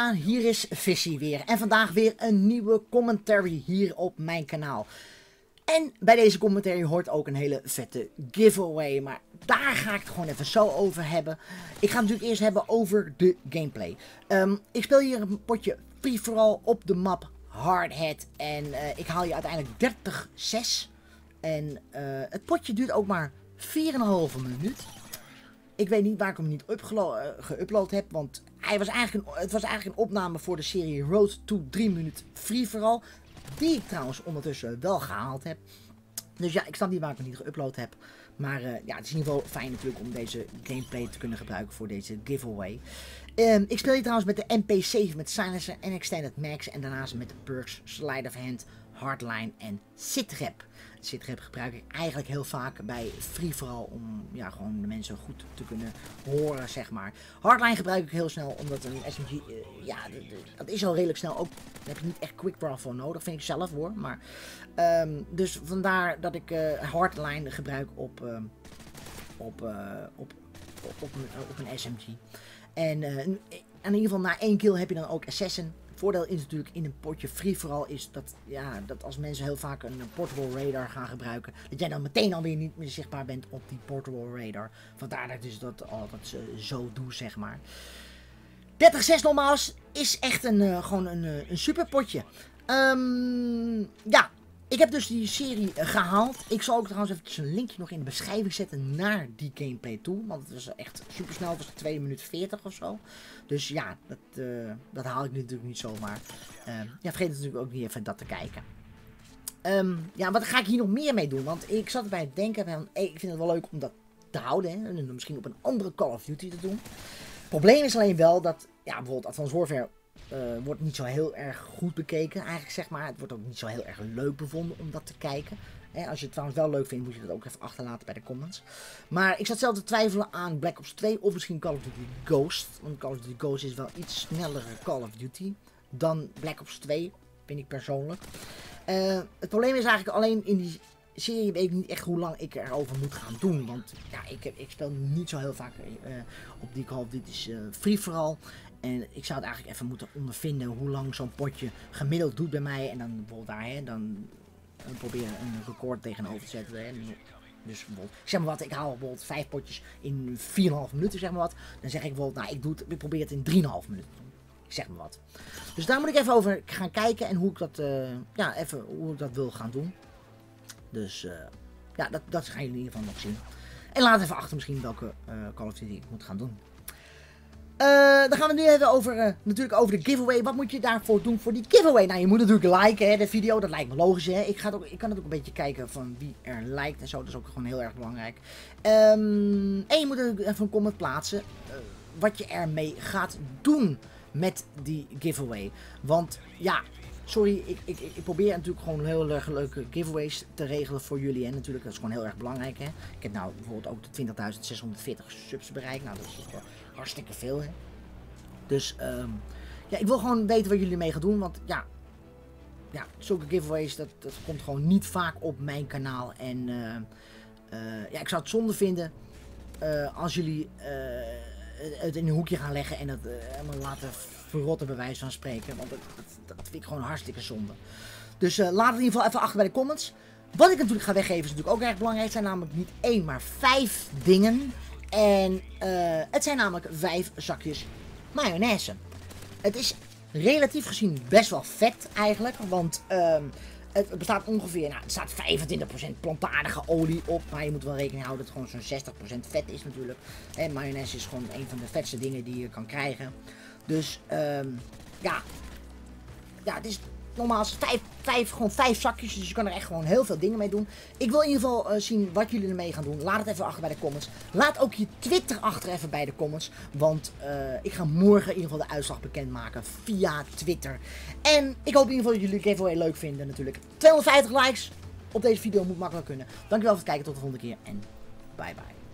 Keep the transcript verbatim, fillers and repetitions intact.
Ja, hier is Vissy weer. En vandaag weer een nieuwe commentary hier op mijn kanaal. En bij deze commentary hoort ook een hele vette giveaway. Maar daar ga ik het gewoon even zo over hebben. Ik ga het natuurlijk eerst hebben over de gameplay. Um, ik speel hier een potje free-for-all op de map Hardhead. En uh, ik haal hier uiteindelijk dertig zes. En uh, het potje duurt ook maar vier komma vijf minuut. Ik weet niet waar ik hem niet geüpload heb, want hij was eigenlijk een, het was eigenlijk een opname voor de serie Road to drie minuten Free For All. Die ik trouwens ondertussen wel gehaald heb. Dus ja, ik snap niet waar ik hem niet geüpload heb. Maar uh, ja, het is in ieder geval fijn natuurlijk om deze gameplay te kunnen gebruiken voor deze giveaway. Um, ik speel hier trouwens met de M P zeven met Silencer en Extended Max. En daarnaast met de perks Sleight of Hand, Hardline en Sitrep. Sitrep gebruik ik eigenlijk heel vaak bij Free For All om ja, gewoon de mensen goed te kunnen horen, zeg maar. Hardline gebruik ik heel snel, omdat een S M G, uh, ja, dat is al redelijk snel. Ook, daar heb je niet echt quick draw voor nodig, vind ik zelf hoor. Maar, um, dus vandaar dat ik uh, Hardline gebruik op, uh, op, uh, op, op, op, een, op een S M G. En uh, in ieder geval na één kill heb je dan ook Assassin. Voordeel is natuurlijk in een potje free vooral is dat, ja, dat als mensen heel vaak een portable radar gaan gebruiken, dat jij dan meteen alweer niet meer zichtbaar bent op die portable radar. Vandaar dat ik dus dat altijd uh, zo doe, zeg maar. dertig zes nogmaals is echt een, uh, gewoon een, uh, een super potje. Um, ja, ik heb dus die serie uh, gehaald. Ik zal ook trouwens even een linkje nog in de beschrijving zetten naar die gameplay toe. Want het was echt super snel. Het was twee minuten veertig of zo. Dus ja, dat, uh, dat haal ik natuurlijk niet zomaar. Uh, ja, vergeet natuurlijk ook niet even dat te kijken. Um, ja, wat ga ik hier nog meer mee doen? Want ik zat erbij te denken van, hey, ik vind het wel leuk om dat te houden. Hè, en misschien op een andere Call of Duty te doen. Het probleem is alleen wel dat, ja, bijvoorbeeld Advanced Warfare uh, wordt niet zo heel erg goed bekeken. Eigenlijk zeg maar, het wordt ook niet zo heel erg leuk bevonden om dat te kijken. Hè, als je het trouwens wel leuk vindt, moet je dat ook even achterlaten bij de comments. Maar ik zat zelf te twijfelen aan Black Ops twee of misschien Call of Duty Ghost. Want Call of Duty Ghost is wel iets snellere Call of Duty dan Black Ops twee, vind ik persoonlijk. Uh, het probleem is eigenlijk alleen in die serie weet ik niet echt hoe lang ik erover moet gaan doen. Want ja, ik, heb, ik speel niet zo heel vaak uh, op die Call of Duty's uh, free for all. En ik zou het eigenlijk even moeten ondervinden hoe lang zo'n potje gemiddeld doet bij mij. En dan bijvoorbeeld daar, hè, dan... En proberen een record tegenover te zetten. Hè. Dus bijvoorbeeld, zeg maar wat, ik haal bijvoorbeeld vijf potjes in vier komma vijf minuten, zeg maar wat. Dan zeg ik bijvoorbeeld, nou ik, doe het, ik probeer het in drie komma vijf minuten te doen. Ik zeg maar wat. Dus daar moet ik even over gaan kijken en hoe ik dat, uh, ja, even hoe ik dat wil gaan doen. Dus uh, ja, dat, dat gaan jullie in ieder geval nog zien. En laat even achter misschien welke uh, Call of Duty ik moet gaan doen. Uh, dan gaan we het nu even over, uh, natuurlijk over de giveaway. Wat moet je daarvoor doen voor die giveaway? Nou, je moet natuurlijk liken, hè, de video. Dat lijkt me logisch, hè. Ik, ga het ook, ik kan het ook een beetje kijken van wie er liked en zo. Dat is ook gewoon heel erg belangrijk. Um, en je moet ook even een comment plaatsen uh, wat je ermee gaat doen met die giveaway. Want, ja, sorry, ik, ik, ik probeer natuurlijk gewoon heel erg leuke giveaways te regelen voor jullie. En natuurlijk, dat is gewoon heel erg belangrijk, hè. Ik heb nou bijvoorbeeld ook de twintigduizend zeshonderdveertig subs bereikt. Nou, dat is toch wel hartstikke veel, hè. Dus, um, ja, ik wil gewoon weten wat jullie mee gaan doen. Want, ja, ja zulke giveaways, dat, dat komt gewoon niet vaak op mijn kanaal. En, uh, uh, ja, ik zou het zonde vinden uh, als jullie uh, het in een hoekje gaan leggen en het uh, helemaal laten verrotten bij wijze van spreken. Want dat, dat, dat vind ik gewoon hartstikke zonde. Dus uh, laat het in ieder geval even achter bij de comments. Wat ik natuurlijk ga weggeven is natuurlijk ook erg belangrijk. Het zijn namelijk niet één, maar vijf dingen. En uh, het zijn namelijk vijf zakjes mayonaise. Het is relatief gezien best wel vet eigenlijk. Want uh, het bestaat ongeveer, nou, er staat vijfentwintig procent plantaardige olie op. Maar je moet wel rekening houden dat het gewoon zo'n zestig procent vet is natuurlijk. En mayonaise is gewoon een van de vetste dingen die je kan krijgen. Dus um, ja, ja, het is normaal vijf, vijf, gewoon vijf zakjes, dus je kan er echt gewoon heel veel dingen mee doen. Ik wil in ieder geval uh, zien wat jullie ermee gaan doen. Laat het even achter bij de comments. Laat ook je Twitter achter even bij de comments. Want uh, ik ga morgen in ieder geval de uitslag bekendmaken via Twitter. En ik hoop in ieder geval dat jullie de giveaway leuk vinden natuurlijk. tweehonderdvijftig likes op deze video moet makkelijk kunnen. Dankjewel voor het kijken, tot de volgende keer en bye bye.